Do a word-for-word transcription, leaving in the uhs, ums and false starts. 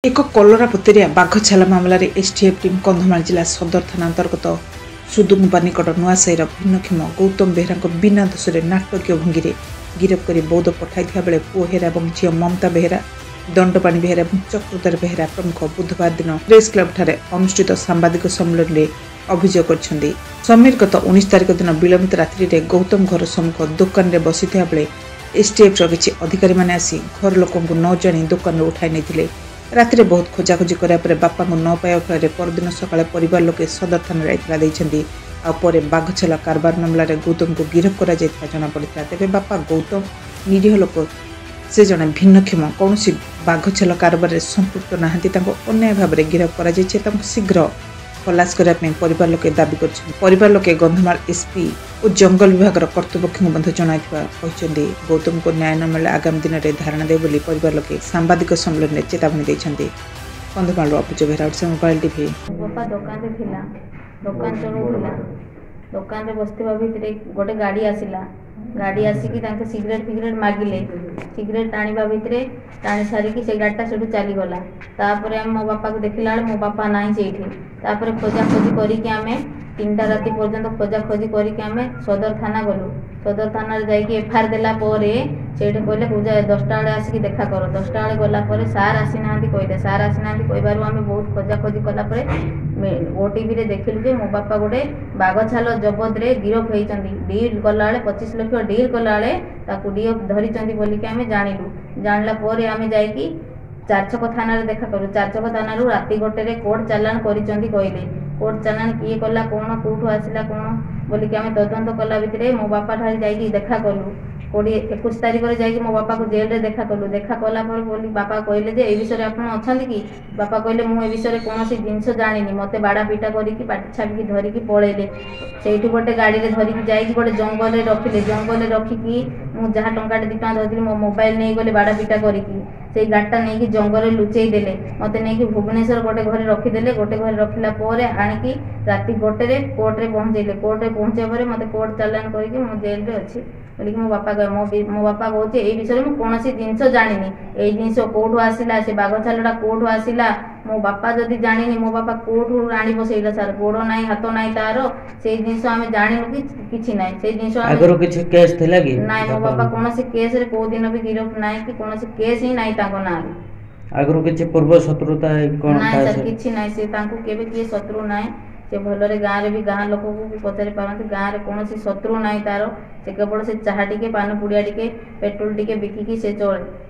एक कलरापतरिया बाघ छाला मामलें एसटीएफ टीम कंधमाल जिला सदर थाना अंतर्गत सुदुंगबा निकट नुआसाईर भिन्नक्षम गौतम बेहरा बिना दोष नाटकीय भंगी गिरफ कर बौद्ध पठाई बेले पुओ हेरा और झील ममता बेहरा दंडपाणी बेहरा और चक्रधर बेहरा प्रमुख बुधवार दिन प्रेस क्लब ठारे अनुष्ठित सांबादिक सम्मेलन में अभियोग कर समीर गत उन्नीस तारिख दिन विलंबित रात्रि गौतम घर सम्मुख दुकान में बसी बेले एसटीएफ किसी अधिकारी मैंने आसी घर लोक न जाणी दुकान उठाई नहीं राति बहुत खोजाखोजी कराया बापा को न पाइबा फल परदिन सकाଳେ परिवार लोके सदर थाना इतला देइछन्ती आ परे बाघछला कारबार मामलें गौतम को गिरफ करा जनापड़ा तेज बापा गौतम निरीह लोक से जड़े भिन्नक्षम कौन बाघछला कारबार संपुक्त नहांती अन्याय भाव में गिरफ कर शीघ्र खलास करने परिवार लोके दाबी कर परिवार लोके गंधमाल एसपी और जंगल विभाग कर्तृपक्ष जन गौतम को न्याय न मिले आगामी दिन में धारणा दे बोली परिवार लोके सांबादिक सम्मेलन में चेतावनी देते कंधमाल अभियोग बेहरा मोबाइल टीवी बापा दुकान रे थिला दुकान चलौला दुकान रे बसथिबा भितरे गोटे गाड़ी आसिला गाड़ी आसिकी तांके सिगरेट फिगरेट मागिले सिगरेट टाणीबा भितरे टाणी सारिकी से गाड़ीटा सेठू चली गला तापरे मो बापा को देखिला मो बापा नाही सेठी तापरे खोजा खोजी करिके आमे तीनटा राति पर्यंत खोजा खोजी करिके आमे सदर थाना गलु सदर थाना जाइए एफआईआर देला परे सेठे कहले पूजा दसटा बेले आसिकी देखा कर दसटा बेले गला परे सार आसी नांती कहले सार आसी नांती कहबारु आमे बहुत खोजा खोजी कला परे ओटीवी रे देखिलु जे मो बापा गोटे बाघछाल जबत रे गिरफ होइचंदी डील कला बेले पच्चीस लाख डील कला बेले ताकू डीएफ धरिचंदी बोलिके आमे जानिलु जानला परे आमे जाइकी चारछक थाना रे देखा करू चारछक थाना रु राति गोटे रे कोर्ट चालान करिचंदी कहले कोर्ट चालान किए कला कोन कोठु आसिला कोन बोलिके आमे तदंत कला भितरे मो बापा ठारी जाइकी देखा कलु कोड़ी इक्कीस तारिख रे जाइकी मो बापा को जेल रे देखा कलु देखा कला पर बोली बापा कहले जे ए विषय आपण अछंती कि बापा कहले मु ए विषय कोनोसी जिंस जानिनी मते बाड़ा पीटा करिकी पाटी छापी धरिकी पळेले सेठू गोटे गाड़ी रे धरिकी जाइकी गोटे जंगल रे रखिले जंगल रे रखिकी मु जहा टंका दि टंका धरती मो मोबाइल नहीं गले बाड़ा पीटा करिकी से गाड़टा नहीं कि जंगल रे लुचेई देले मते नहीं कि भुवनेश्वर गोटे घर रखी देले गोटे घर रखिला परे आनिकी राति गोटे रे कोर्ट रे पहुंचेले कोर्ट रे पहुंचे परे मते कोर्ट चालान करिकी मो जेल रे अछि बोली मो बापा कह मो मो बापा कहूचे ए विषय में कौन सी जिनस जानिनी ए जिनस कोठू आसिला से बाघछालटा कोठू आसिला मो बापा जदि जानिनी मो बापा कोठू आनिबो सेला सार गोड़ नाही हाथ नाही तारो से जिनस हमें जानिनु कि किछि नाही से जिनस आगरो किछि केस थिला कि नाही मो बापा कौन सी केस रे को दिन भी गिरफ नाही कि कौन सी केस ही नाही ताको ना आगरो किछि पूर्व शत्रुता कोन नाही सर किछि नाही से ताको केबे कि शत्रु नाही से भलरे गाँव रे भी गाँ लोक को पचारि पारती गाँव रे कौन शत्रु नाही तार से केवल से चाहा टिके पान पुड़िया टिके पेट्रोल टिके बिकिकी से चले।